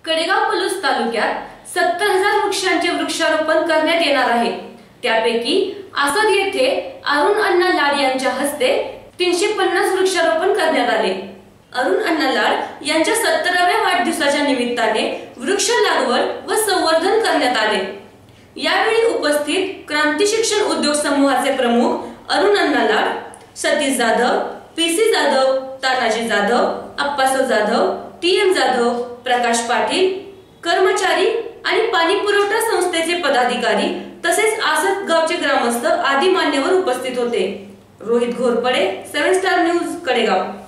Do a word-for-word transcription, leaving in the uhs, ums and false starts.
कडेगाव पलूस तालुक्यात सत्तर हजार वृक्षांचे वृक्षारोपण करण्यात येणार आहे। त्यापैकी आसद येथे अरुण अण्णा लाड यांच्या हस्ते तीनशे पन्नास वृक्षारोपण करण्यात आले। अरुण अण्णा लाड यांच्या सत्तराव्या वाढदिवसाच्या निमित्ताने वृक्ष लागवड व संवर्धन करण्यात आले। यावेळी उपस्थित क्रांती शिक्षण उद्योग समूहाचे प्रमुख Arun Anna Lad, Satish Jadhav, PC Jadhav, Tanaji Jadhav, Appaso Jadhav, T M Jadhav, Prakash Patil, कर्मचारी आणि पाणी पुरवठा संस्थेचे पदाधिकारी तसेच आसद गावचे ग्रामस्थ आदी मान्यवर उपस्थित होते। Rohit Ghorpade, seven star news, Kadegaon.